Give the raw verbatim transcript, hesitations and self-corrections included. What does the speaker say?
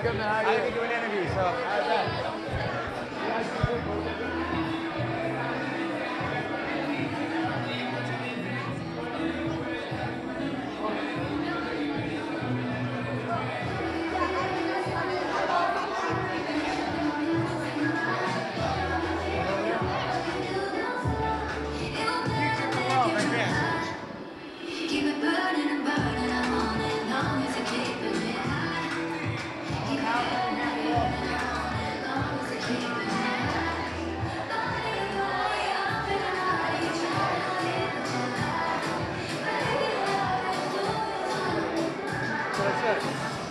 good, man. How I are have you? to do an interview, so. How's that? Oh, right there. Keep it burning and burning, I want it long as you keep it high. Keep it burning and burning, I want it long as you keep it high. Body, body, up and out, you try to leave it tonight. Baby, I do it. So that's it.